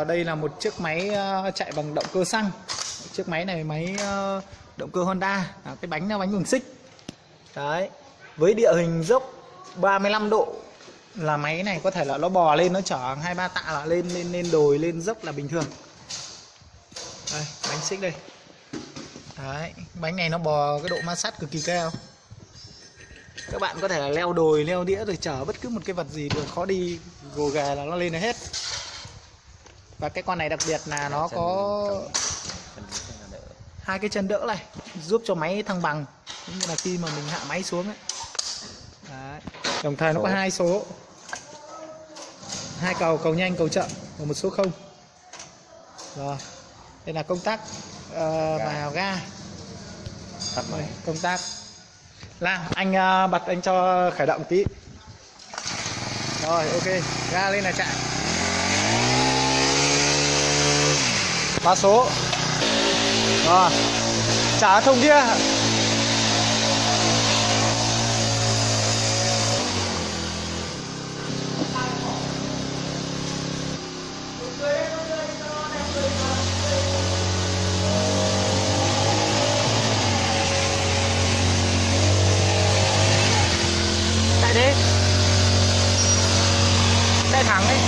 đây là một chiếc máy chạy bằng động cơ xăng. Chiếc máy này máy động cơ Honda, cái bánh là bánh bằng xích. Đấy, với địa hình dốc 35 độ là máy này có thể là nó bò lên, nó chở 2-3 tạ là lên đồi, lên dốc là bình thường. Đây, bánh xích đây. Đấy, bánh này nó bò cái độ ma sát cực kỳ cao. Các bạn có thể là leo đồi, leo đĩa rồi chở bất cứ một cái vật gì đường khó đi, gồ ghề là nó lên hết. Và cái con này đặc biệt là nó có hai cái chân đỡ này, giúp cho máy thăng bằng cũng như là khi mà mình hạ máy xuống ấy. Đấy. Đồng thời nó có hai số, hai cầu nhanh, cầu chậm và một số không. Rồi, đây là công tắc vào ga. Rồi, công tắc. Lan, anh bật anh cho khởi động tí. Rồi, ok, ga lên là chạy. 3 số. Rồi, trả thùng kia. Chạy đi. Chạy thẳng đi.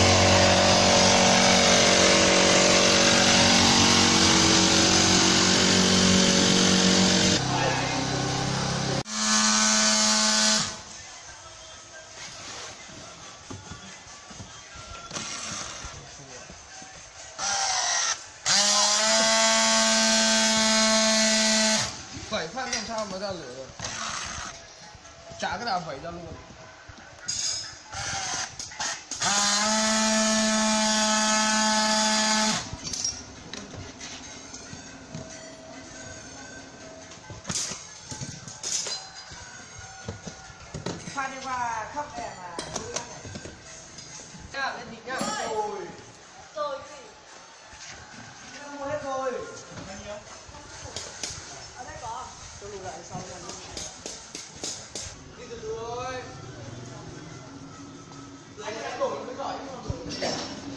Vẩy phát làm sao mà ra lửa rồi. Chả cái nào vẩy ra luôn. Phan đi qua khóc em à. Nha, lên thịt nha. Rồi. Rồi gì? Nó mua hết rồi. Bao nhiêu? Ở đây có. Tôi lùi lại sau nha. Đi từ từ thôi. Anh đã đổi mới giỏi chứ không đổi.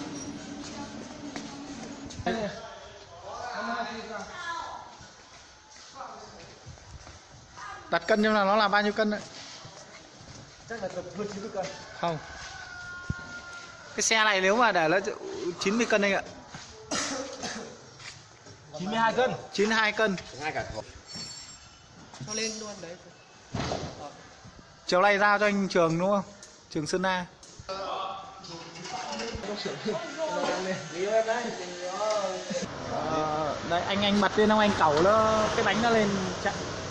Đặt cân nhưng là nó là bao nhiêu cân đấy? Chắc là hơn 90 cân. Không. Cái xe này nếu mà để nó 90 cân anh ạ. 92 cân. 92 cân. Hai cả thùng. Cho lên luôn đấy. Chiều nay giao cho anh Trường đúng không? Trường Sơn La. Đây anh bật lên không, anh cẩu nó cái bánh nó lên chạy.